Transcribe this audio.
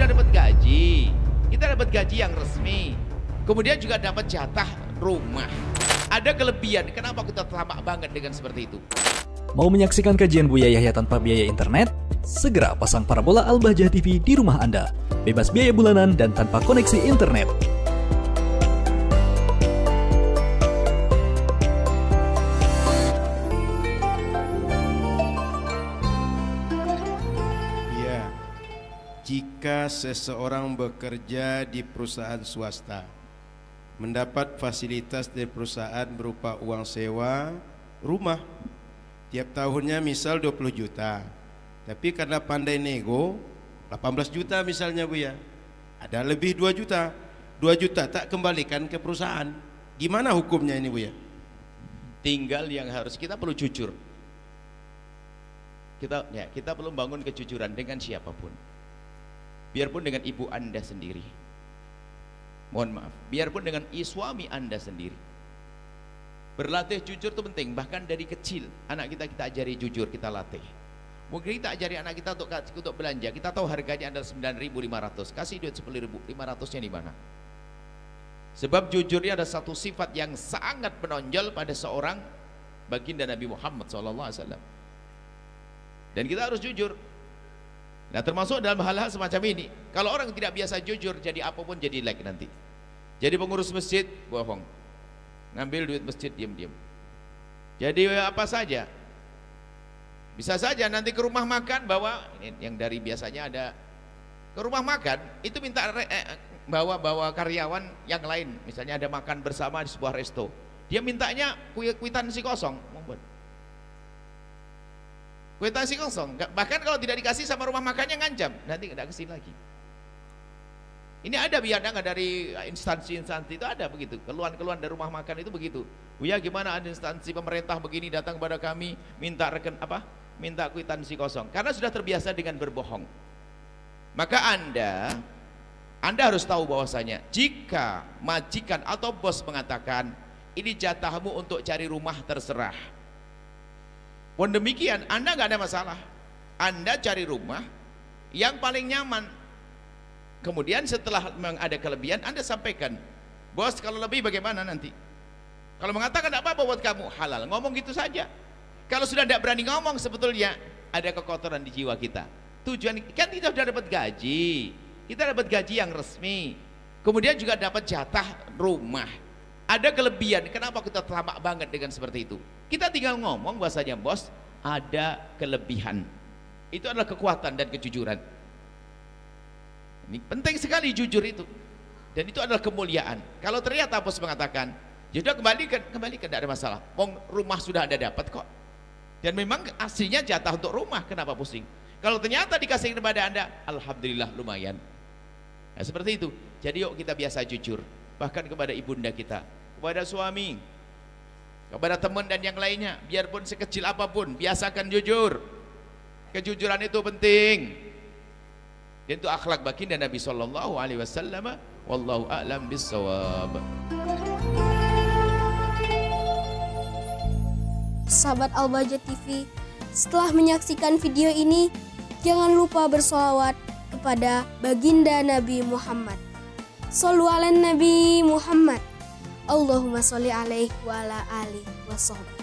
dapat gaji, kita dapat gaji yang resmi, kemudian juga dapat jatah rumah. Ada kelebihan, kenapa kita tamak banget dengan seperti itu? Mau menyaksikan kajian Buya Yahya tanpa biaya internet? Segera pasang parabola Al-Bahjah TV di rumah Anda. Bebas biaya bulanan dan tanpa koneksi internet. Jika seseorang bekerja di perusahaan swasta, mendapat fasilitas dari perusahaan berupa uang sewa rumah, tiap tahunnya misal 20 juta, tapi karena pandai nego 18 juta misalnya Bu ya, ada lebih 2 juta, 2 juta tak kembalikan ke perusahaan, gimana hukumnya ini Bu ya? Tinggal yang harus kita perlu jujur, kita perlu bangun kejujuran dengan siapapun. Biarpun dengan ibu Anda sendiri, mohon maaf, biarpun dengan suami Anda sendiri, berlatih jujur itu penting. Bahkan dari kecil anak kita ajari jujur, kita latih. Mungkin kita ajari anak kita untuk belanja, kita tahu harganya adalah 9.500, kasih duit 10.000, 500-nya di mana? Sebab jujurnya ada satu sifat yang sangat menonjol pada seorang baginda Nabi Muhammad SAW. Dan kita harus jujur. Nah, termasuk dalam hal-hal semacam ini. Kalau orang tidak biasa jujur, jadi apapun jadi jelek nanti. Jadi pengurus masjid bohong, ngambil duit masjid diam-diam. Jadi apa saja, bisa saja nanti ke rumah makan bawa yang dari biasanya ada ke rumah makan itu minta bawa karyawan yang lain. Misalnya ada makan bersama di sebuah resto, dia mintanya kwitansi kosong. Kwitansi kosong, bahkan kalau tidak dikasih sama rumah makannya ngancam, nanti tidak kesini lagi. Ini ada biadang dari instansi-instansi itu ada begitu, keluhan-keluhan dari rumah makan itu begitu. Buya gimana ada instansi pemerintah begini datang kepada kami minta minta kwitansi kosong, karena sudah terbiasa dengan berbohong. Maka Anda harus tahu bahwasanya jika majikan atau bos mengatakan ini jatahmu untuk cari rumah terserah, pun demikian Anda nggak ada masalah, Anda cari rumah yang paling nyaman. Kemudian setelah ada kelebihan Anda sampaikan, bos kalau lebih bagaimana nanti? Kalau mengatakan tidak apa-apa buat kamu, halal, ngomong gitu saja. Kalau sudah tidak berani ngomong, sebetulnya ada kekotoran di jiwa kita. Tujuan kan kita sudah dapat gaji, kita dapat gaji yang resmi, kemudian juga dapat jatah rumah. Ada kelebihan, kenapa kita tamak banget dengan seperti itu? Kita tinggal ngomong bahasanya, bos ada kelebihan. Itu adalah kekuatan dan kejujuran. Ini penting sekali jujur itu. Dan itu adalah kemuliaan. Kalau ternyata bos mengatakan, ya sudah kembalikan, tidak ada masalah. Rumah sudah Anda dapat kok. Dan memang aslinya jatah untuk rumah, kenapa pusing? Kalau ternyata dikasih kepada Anda, alhamdulillah lumayan. Nah, seperti itu. Jadi yuk kita biasa jujur. Bahkan kepada ibunda kita, kepada suami, kepada teman dan yang lainnya, biarpun sekecil apapun, biasakan jujur. Kejujuran itu penting. Dan itu akhlak baginda Nabi sallallahu alaihi wasallam. Wallahu a'lam bissawab. Sahabat Al-Bahjah TV, setelah menyaksikan video ini, jangan lupa bersolawat kepada baginda Nabi Muhammad. Shollu ala Nabi Muhammad. Allahumma sholli alaihi wa ala alihi wa sahbihi.